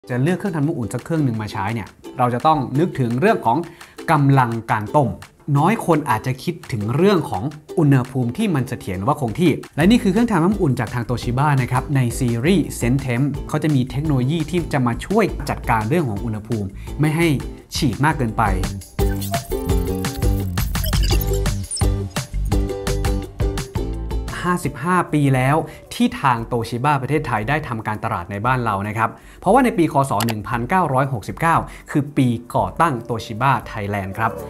จะเลือกเครื่องทำน้ำอุ่นสักเครื่องหนึ่งมาใช้เนี่ยเราจะต้องนึกถึงเรื่องของกำลังการต้มน้อยคนอาจจะคิดถึงเรื่องของอุณหภูมิที่มันเสถียรว่าคงที่และนี่คือเครื่องทำน้ำอุ่นจากทางโตชิบะนะครับในซีรีส์ Sentemp เขาจะมีเทคโนโลยีที่จะมาช่วยจัดการเรื่องของอุณหภูมิไม่ให้ฉีดมากเกินไป55 ปีแล้วที่ทางโตชิบะประเทศไทยได้ทำการตลาดในบ้านเรานะครับเพราะว่าในปีคศ1969คือปีก่อตั้งโตชิบะไทยแลนด์ครับ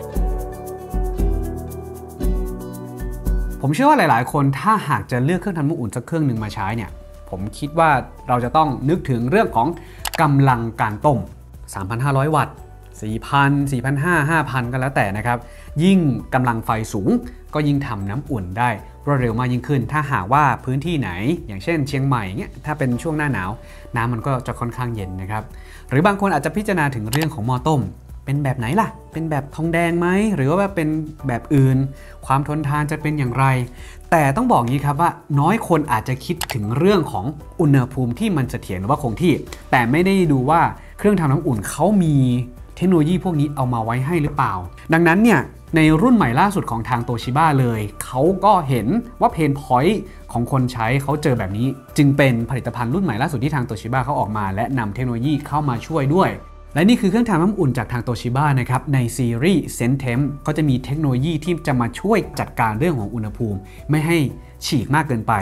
ผมเชื่อว่าหลายๆคนถ้าหากจะเลือกเครื่องทำน้ำอุ่นสักเครื่องหนึ่งมาใช้เนี่ยผมคิดว่าเราจะต้องนึกถึงเรื่องของกำลังการต้ม 3,500 วัตต์ 4,000 4,500 5,000 ก็แล้วแต่นะครับยิ่งกำลังไฟสูงก็ยิ่งทำน้ำอุ่นได้รวดเร็วมากยิ่งขึ้นถ้าหากว่าพื้นที่ไหนอย่างเช่นเชียงใหม่เงี้ยถ้าเป็นช่วงหน้าหนาวน้ำมันก็จะค่อนข้างเย็นนะครับหรือบางคนอาจจะพิจารณาถึงเรื่องของหม้อต้มเป็นแบบไหนล่ะเป็นแบบทองแดงไหมหรือว่าเป็นแบบอื่นความทนทานจะเป็นอย่างไรแต่ต้องบอกงี้ครับว่าน้อยคนอาจจะคิดถึงเรื่องของอุณหภูมิที่มันเสถียรว่าคงที่แต่ไม่ได้ดูว่าเครื่องทำน้ำอุ่นเขามีเทคโนโลยีพวกนี้เอามาไว้ให้หรือเปล่าดังนั้นเนี่ยในรุ่นใหม่ล่าสุดของทางโตชิบะเลยเขาก็เห็นว่าเพนพอยต์ของคนใช้เขาเจอแบบนี้จึงเป็นผลิตภัณฑ์รุ่นใหม่ล่าสุดที่ทางโตชิบะเขาออกมาและนำเทคโนโลยีเข้ามาช่วยด้วยและนี่คือเครื่องทำน้ำอุ่นจากทางโตชิบะนะครับในซีรีส์ Sentemp ก็จะมีเทคโนโลยีที่จะมาช่วยจัดการเรื่องของอุณหภูมิไม่ให้ฉีดมากเกินไป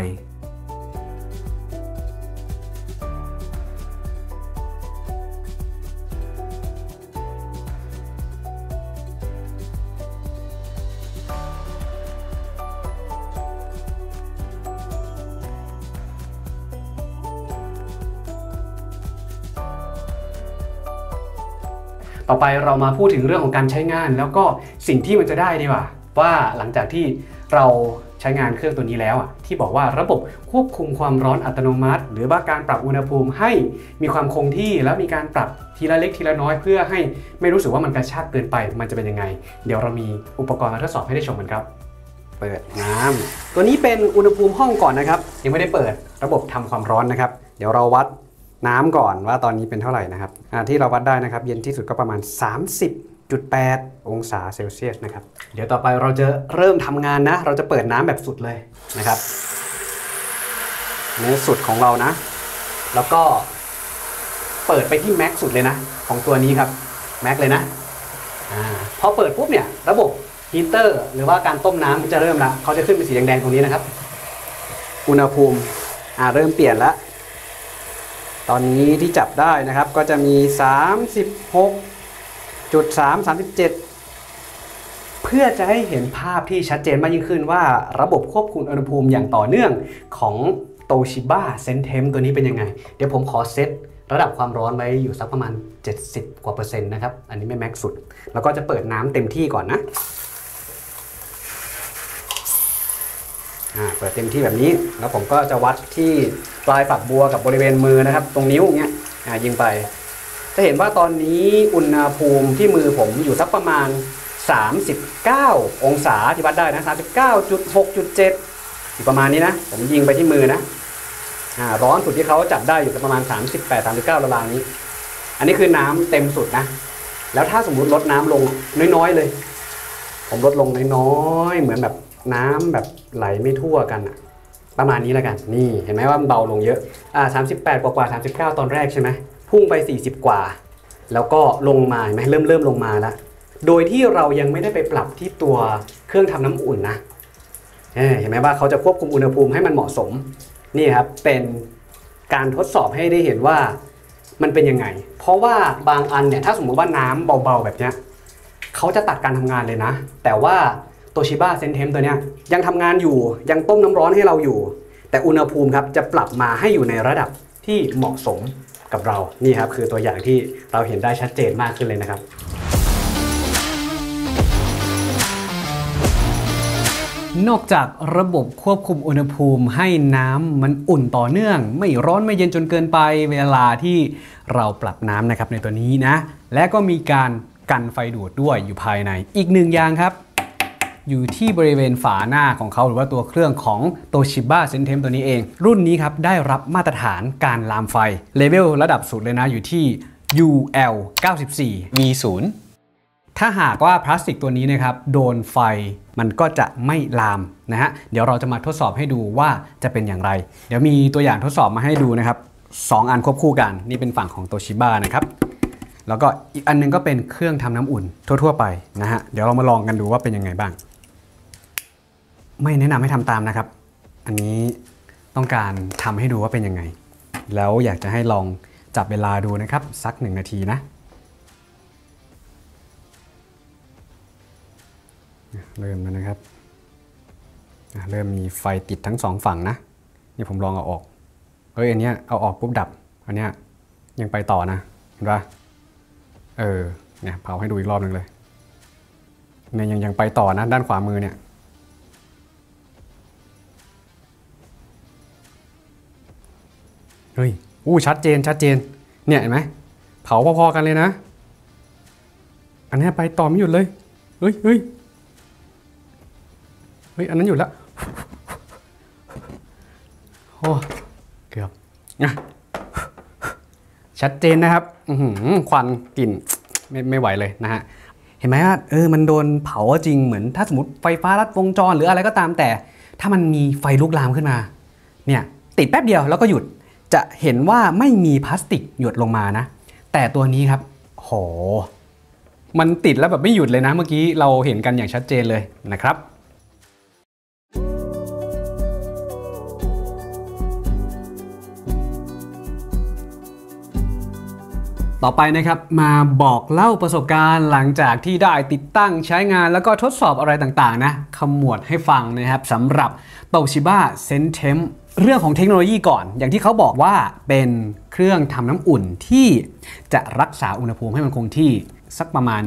ต่อไปเรามาพูดถึงเรื่องของการใช้งานแล้วก็สิ่งที่มันจะได้ดีกว่าหลังจากที่เราใช้งานเครื่องตัวนี้แล้วที่บอกว่าระบบควบคุมความร้อนอัตโนมัติหรือว่าการปรับอุณหภูมิให้มีความคงที่แล้วมีการปรับทีละเล็กทีละน้อยเพื่อให้ไม่รู้สึกว่ามันกระชากเกินไปมันจะเป็นยังไงเดี๋ยวเรามีอุปกรณ์มาทดสอบให้ได้ชมกันครับเปิดน้ำตัวนี้เป็นอุณหภูมิห้องก่อนนะครับยังไม่ได้เปิดระบบทำความร้อนนะครับเดี๋ยวเราวัดน้ำก่อนว่าตอนนี้เป็นเท่าไหร่นะครับที่เราวัดได้นะครับเย็นที่สุดก็ประมาณ 30.8 องศาเซลเซียสนะครับเดี๋ยวต่อไปเราจะเริ่มทำงานนะเราจะเปิดน้ำแบบสุดเลยนะครับในสุดของเรานะแล้วก็เปิดไปที่แม็กสุดเลยนะของตัวนี้ครับแม็กเลยนะพอเปิดปุ๊บเนี่ยระบบฮีเตอร์หรือว่าการต้มน้ำจะเริ่มละเขาจะขึ้นเป็นสีแดงๆตรงนี้นะครับอุณหภูมิเริ่มเปลี่ยนแล้วตอนนี้ที่จับได้นะครับก็จะมี 36.3 37 เพื่อจะให้เห็นภาพที่ชัดเจนมากยิ่งขึ้นว่าระบบควบคุมอุณหภูมิอย่างต่อเนื่องของโตชิบะ Sentemp ตัวนี้เป็นยังไงเดี๋ยวผมขอเซตระดับความร้อนไว้อยู่สักประมาณ70 กว่า%นะครับอันนี้ไม่แม็กสุดแล้วก็จะเปิดน้ำเต็มที่ก่อนนะเปิดเต็มที่แบบนี้แล้วผมก็จะวัดที่ปลายฝักบัวกับบริเวณมือนะครับตรงนิ้วเงี้ยยิงไปจะเห็นว่าตอนนี้อุณหภูมิที่มือผมอยู่สักประมาณ39 องศาที่วัดได้นะ 39.6.7 อยู่ประมาณนี้นะผมยิงไปที่มือนะร้อนสุดที่เขาจับได้อยู่ประมาณ38-39ราวๆนี้อันนี้คือน้ำเต็มสุดนะแล้วถ้าสมมุติลดน้ำลงน้อยๆเลยผมลดลงน้อยๆเหมือนแบบน้ำแบบไหลไม่ทั่วกันประมาณนี้แล้วกันนี่เห็นไหมว่ามันเบาลงเยอะ38 กว่า39ตอนแรกใช่ไหมพุ่งไป40 กว่าแล้วก็ลงมาเห็นไหมเริ่มลงมาแล้วโดยที่เรายังไม่ได้ไปปรับที่ตัวเครื่องทำน้ำอุ่นนะเห็นไหมว่าเขาจะควบคุมอุณหภูมิให้มันเหมาะสมนี่ครับเป็นการทดสอบให้ได้เห็นว่ามันเป็นยังไงเพราะว่าบางอันเนี่ยถ้าสมมติว่าน้ำเบาๆแบบเนี้ยเขาจะตัดการทำงานเลยนะแต่ว่าโตชิบะ Sentemp ตัวเนี้ยยังทำงานอยู่ยังต้มน้ำร้อนให้เราอยู่แต่อุณหภูมิครับจะปรับมาให้อยู่ในระดับที่เหมาะสมกับเรานี่ครับคือตัวอย่างที่เราเห็นได้ชัดเจนมากขึ้นเลยนะครับนอกจากระบบควบคุมอุณหภูมิให้น้ำมันอุ่นต่อเนื่องไม่ร้อนไม่เย็นจนเกินไปเวลาที่เราปรับน้ำนะครับในตัวนี้นะและก็มีการกันไฟดูดด้วยอยู่ภายในอีกหนึ่งอย่างครับอยู่ที่บริเวณฝาหน้าของเขาหรือว่าตัวเครื่องของ Toshiba Centem ตัวนี้เองรุ่นนี้ครับได้รับมาตรฐานการลามไฟเลเวลระดับสุดเลยนะอยู่ที่ UL 94 V0 ถ้าหากว่าพลาสติกตัวนี้นะครับโดนไฟมันก็จะไม่ลามนะฮะเดี๋ยวเราจะมาทดสอบให้ดูว่าจะเป็นอย่างไรเดี๋ยวมีตัวอย่างทดสอบมาให้ดูนะครับ2 อันควบคู่กันนี่เป็นฝั่งของ Toshiba นะครับแล้วก็อีกอันนึงก็เป็นเครื่องทำน้ำอุ่นทั่วๆไปนะฮะเดี๋ยวเรามาลองกันดูว่าเป็นยังไงบ้างไม่แนะนำให้ทำตามนะครับอันนี้ต้องการทำให้ดูว่าเป็นยังไงแล้วอยากจะให้ลองจับเวลาดูนะครับสัก1 นาทีนะเริ่มแล้วนะครับเริ่มมีไฟติดทั้ง2 ฝั่งนะนี่ผมลองเอาออกอันเนี้ยเอาออกปุ๊บดับอันเนี้ยยังไปต่อนะเห็นปะเนี่ยเผาให้ดูอีกรอบหนึ่งเลยเนี่ยยังไปต่อนะด้านขวามือเนี่ยเฮ้ยชัดเจนเนี่ยเห็นไหมเผาพอๆกันเลยนะอันนี้ไปต่อไม่หยุดเลยเฮ้ยอันนั้นหยุดแล้วโอ้เกือบชัดเจนนะครับควันกลิ่นไม่ไหวเลยนะฮะเห็นไหมว่ามันโดนเผาจริงเหมือนถ้าสมมติไฟฟ้าลัดวงจรหรืออะไรก็ตามแต่ถ้ามันมีไฟลุกลามขึ้นมาเนี่ยติดแป๊บเดียวแล้วก็หยุดจะเห็นว่าไม่มีพลาสติกหยดลงมานะแต่ตัวนี้ครับโหมันติดแล้วแบบไม่หยุดเลยนะเมื่อกี้เราเห็นกันอย่างชัดเจนเลยนะครับต่อไปนะครับมาบอกเล่าประสบการณ์หลังจากที่ได้ติดตั้งใช้งานแล้วก็ทดสอบอะไรต่างๆนะขมวดให้ฟังนะครับสำหรับ Toshiba Centem เรื่องของเทคโนโลยีก่อนอย่างที่เขาบอกว่าเป็นเครื่องทำน้ำอุ่นที่จะรักษาอุณหภูมิให้มันคงที่สักประมาณ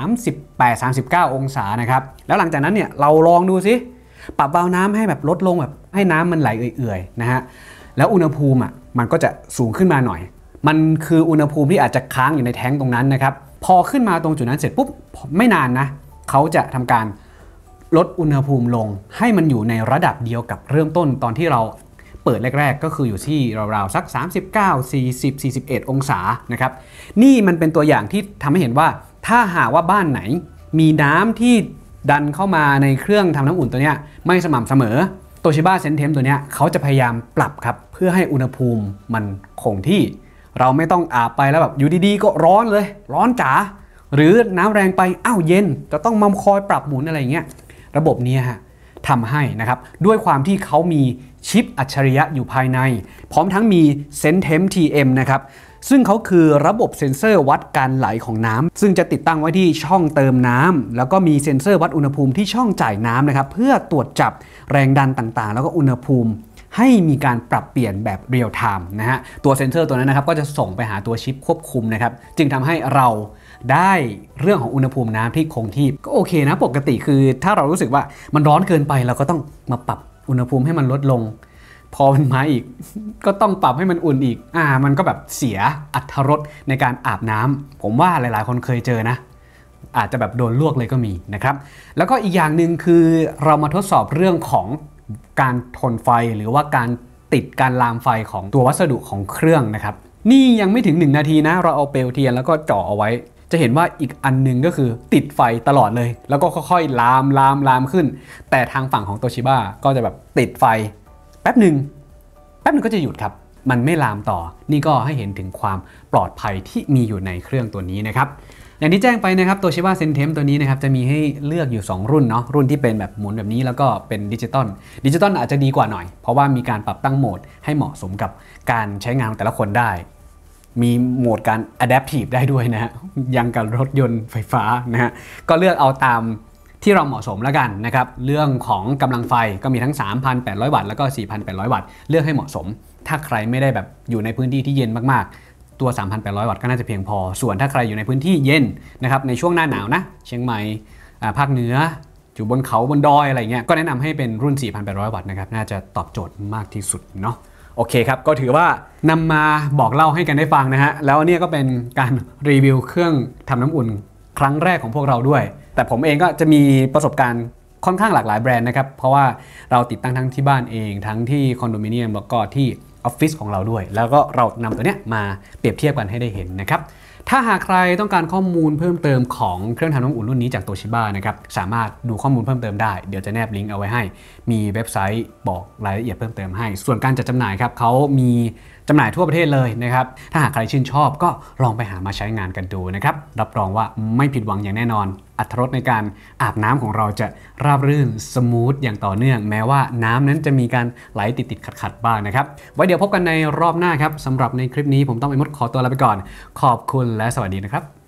38-39 องศานะครับแล้วหลังจากนั้นเนี่ยเราลองดูสิปรับเบาน้ำให้แบบลดลงแบบให้น้ำมันไหลเอื่อยๆนะฮะแล้วอุณหภูมิมันก็จะสูงขึ้นมาหน่อยมันคืออุณหภูมิที่อาจจะค้างอยู่ในแท้งตรงนั้นนะครับพอขึ้นมาตรงจุดนั้นเสร็จปุ๊บไม่นานนะเขาจะทำการลดอุณหภูมิลงให้มันอยู่ในระดับเดียวกับเริ่มต้นตอนที่เราเปิดแรกๆก็คืออยู่ที่ราวๆสัก39 40 41 องศานะครับนี่มันเป็นตัวอย่างที่ทำให้เห็นว่าถ้าหากว่าบ้านไหนมีน้ำที่ดันเข้ามาในเครื่องทำน้ำอุ่นตัวนี้ไม่สม่ำเสมอToshiba Centem ตัวนี้เขาจะพยายามปรับครับเพื่อให้อุณหภูมิมันคงที่เราไม่ต้องอาบไปแล้วแบบอยู่ดีๆก็ร้อนเลยร้อนจ๋าหรือน้ำแรงไปเย็นจะต้องมาคอยปรับหมุนอะไรอย่างเงี้ยระบบนี้ทำให้นะครับด้วยความที่เขามีชิปอัจฉริยะอยู่ภายในพร้อมทั้งมี Centem TM นะครับซึ่งเขาคือระบบเซ็นเซอร์วัดการไหลของน้ำซึ่งจะติดตั้งไว้ที่ช่องเติมน้ำแล้วก็มีเซ็นเซอร์วัดอุณหภูมิที่ช่องจ่ายน้ำนะครับเพื่อตรวจจับแรงดันต่างๆแล้วก็อุณหภูมิให้มีการปรับเปลี่ยนแบบเรียลไทม์นะฮะตัวเซ็นเซอร์ตัวนั้นนะครับก็จะส่งไปหาตัวชิปควบคุมนะครับจึงทำให้เราได้เรื่องของอุณหภูมิน้ำที่คงที่ก็โอเคนะปกติคือถ้าเรารู้สึกว่ามันร้อนเกินไปเราก็ต้องมาปรับอุณหภูมิให้มันลดลงพอมันมาอีกก็ต้องปรับให้มันอุ่นอีกมันก็แบบเสียอรรถรสในการอาบน้ำผมว่าหลายๆคนเคยเจอนะอาจจะแบบโดนลวกเลยก็มีนะครับแล้วก็อีกอย่างหนึ่งคือเรามาทดสอบเรื่องของการทนไฟหรือว่าการติดการลามไฟของตัววัสดุของเครื่องนะครับนี่ยังไม่ถึง1 นาทีนะเราเอาเปลวเทียนแล้วก็จ่อเอาไว้จะเห็นว่าอีกอันนึงก็คือติดไฟตลอดเลยแล้วก็ค่อยๆลามขึ้นแต่ทางฝั่งของ Toshiba ก็จะแบบติดไฟแป๊บหนึ่งก็จะหยุดครับมันไม่ลามต่อนี่ก็ให้เห็นถึงความปลอดภัยที่มีอยู่ในเครื่องตัวนี้นะครับอย่างที่แจ้งไปนะครับToshiba Centemตัวนี้นะครับจะมีให้เลือกอยู่2รุ่นเนาะรุ่นที่เป็นแบบหมุนแบบนี้แล้วก็เป็นดิจิตอลอาจจะดีกว่าหน่อยเพราะว่ามีการปรับตั้งโหมดให้เหมาะสมกับการใช้งานของแต่ละคนได้มีโหมดการ Adaptive ได้ด้วยนะฮะยังกับรถยนต์ไฟฟ้านะฮะก็เลือกเอาตามที่เราเหมาะสมแล้วกันนะครับเรื่องของกำลังไฟก็มีทั้ง 3,800 วัตต์แล้วก็ 4,800 วัตต์เลือกให้เหมาะสมถ้าใครไม่ได้แบบอยู่ในพื้นที่ที่เย็นมากๆตัว 3,800 วัตต์ก็น่าจะเพียงพอส่วนถ้าใครอยู่ในพื้นที่เย็นนะครับในช่วงหน้าหนาวนะเชียงใหม่ภาคเหนืออยู่บนเขาบนดอยอะไรเงี้ยก็แนะนำให้เป็นรุ่น 4,800 วัตต์นะครับน่าจะตอบโจทย์มากที่สุดเนาะโอเคครับก็ถือว่านำมาบอกเล่าให้กันได้ฟังนะฮะแล้วเนี่ยก็เป็นการรีวิวเครื่องทำน้ำอุ่นครั้งแรกของพวกเราด้วยแต่ผมเองก็จะมีประสบการณ์ค่อนข้างหลากหลายแบรนด์นะครับเพราะว่าเราติดตั้งทั้งที่บ้านเองทั้งที่คอนโดมิเนียมแล้วก็ที่ออฟฟิศของเราด้วยแล้วก็เรานำตัวเนี้ยมาเปรียบเทียบกันให้ได้เห็นนะครับถ้าหากใครต้องการข้อมูลเพิ่มเติมของเครื่องทำน้ำอุ่นรุ่นนี้จากโตชิบะนะครับสามารถดูข้อมูลเพิ่มเติมได้เดี๋ยวจะแนบลิงก์เอาไว้ให้มีเว็บไซต์บอกรายละเอียดเพิ่มเติมให้ส่วนการจัดจำหน่ายครับเขามีจำหน่ายทั่วประเทศเลยนะครับถ้าหากใครชื่นชอบก็ลองไปหามาใช้งานกันดูนะครับรับรองว่าไม่ผิดหวังอย่างแน่นอนอรรถรสในการอาบน้ำของเราจะราบรื่นสมูทอย่างต่อเนื่องแม้ว่าน้ำนั้นจะมีการไหลติดขัดบ้างนะครับไว้เดี๋ยวพบกันในรอบหน้าครับสำหรับในคลิปนี้ผมต้องไปมดขอตัวลาไปก่อนขอบคุณและสวัสดีนะครับ